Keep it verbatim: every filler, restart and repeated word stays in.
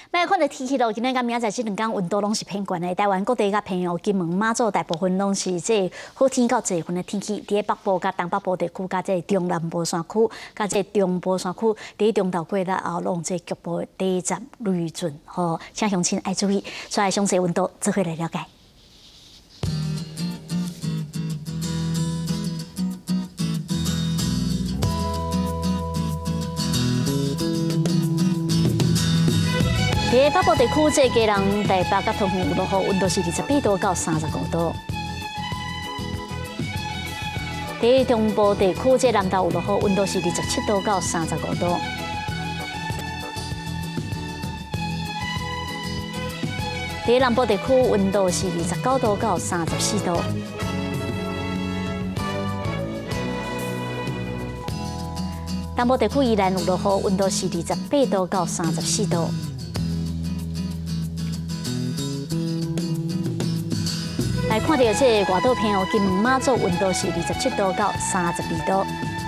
来看到天气咯，今日甲明仔载这两天温度拢是偏悬的。台湾各地甲平遥、金门、马祖大部分拢是即好天到这份的天气。伫北部甲东北部地区，甲即中南部山区，甲即中部山区，伫中昼过日后，拢即局部低杂雷阵，吼，请乡亲爱注意。所以详细温度，做伙来了解。 伫北部地区，即个人台北甲桃园有落雨，温度是二十八度到三十五度。伫中部地区，即南投有落雨，温度是二十七度到三十五度。伫南部地区，温度是二十九度到三十四度。东部地区依然有落雨，温度是二十八度到三十四度。 来看到这外岛平遥、金门、马祖温度是二十七度到三十二度。